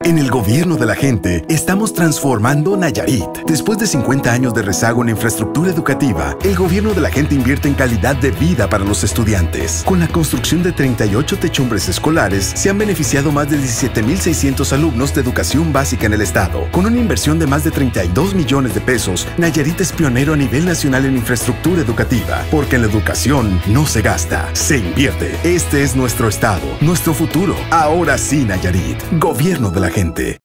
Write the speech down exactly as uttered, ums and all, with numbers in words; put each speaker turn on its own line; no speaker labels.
En el gobierno de la gente, estamos transformando Nayarit. Después de cincuenta años de rezago en infraestructura educativa, el gobierno de la gente invierte en calidad de vida para los estudiantes. Con la construcción de treinta y ocho techumbres escolares, se han beneficiado más de diecisiete mil seiscientos alumnos de educación básica en el estado. Con una inversión de más de treinta y dos millones de pesos, Nayarit es pionero a nivel nacional en infraestructura educativa, porque en la educación no se gasta, se invierte. Este es nuestro estado, nuestro futuro. Ahora sí, Nayarit, gobierno de la gente.